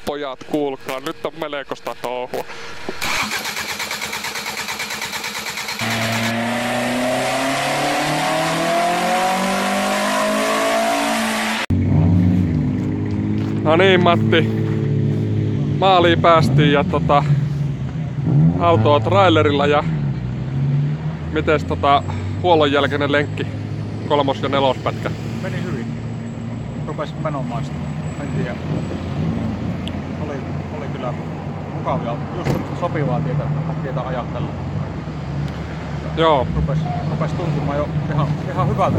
pojat, kuulkaa, nyt on melkoista touhua. No niin, Matti. Maaliin päästiin ja autoa trailerilla ja mites huollon jälkeinen lenkki 3. ja 4. pätkä? Meni hyvin. Rupesi menon maistamaan. En tiedä. Oli kyllä mukavia. Just sopivaa tietä ajatella. Joo. Rupesi tuntumaan jo ihan hyvältä.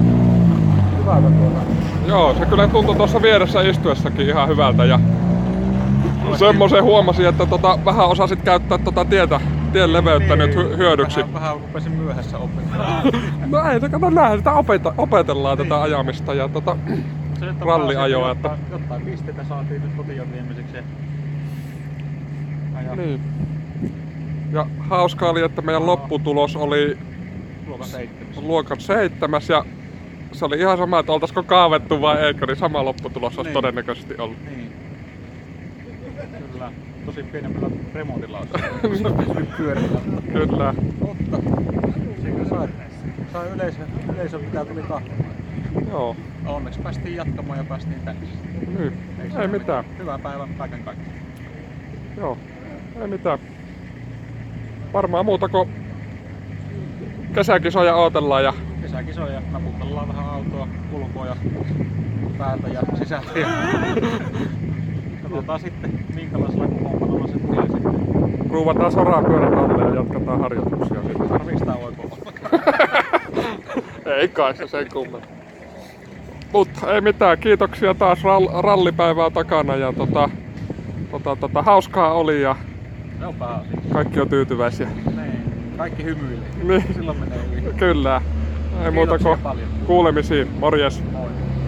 Joo, se kyllä tuntui tuossa vieressä istuessakin ihan hyvältä ja semmoisen huomasin, että vähän osasit käyttää tien leveyttä niin, nyt hyödyksi. Vähän rupesin myöhässä opettamaan. No ei, kato näin, sitä opetellaan tätä ajamista ja ralliajoa. Jotain pisteitä saatiin nyt kotiin viimeiseksi. Niin. Ja hauskaa oli, että meidän lopputulos oli luokan 7 ja se oli ihan sama, että oltaisiko kaavettu vai eikö, niin sama lopputulos olisi todennäköisesti ollut. Niin. Kyllä. Tosi pienemmillä remontilla olisi pyörillä. Kyllä. Mutta siinä sai yleisö mitä tuli kahteen. Joo. Onneksi päästiin jatkamaan ja päästiin tänne. Niin. Ei mitään. Hyvää päivää kaiken kaikkiaan. Joo. Ei mitään. Varmaan muuta kuin kesäkisoja odotellaan ja kesäkisoja, naputellaan vähän autoa, ulkoa ja päältä ja sisältä. Katsotaan sitten minkälaisella kokoonpanolla se tulee sitten. Ruuvataan sorapyörät alle ja jatketaan harjoituksia. Tarviiks tää oikein? Ei kai se sen kummemmin. Mutta ei mitään, kiitoksia taas rallipäivää takana ja hauskaa oli ja kaikki on tyytyväisiä. Niin, kaikki hymyilee. Niin. Silloin menee hyvin. Kyllä. Ei muuta kuin kuulemisiin. Morjes.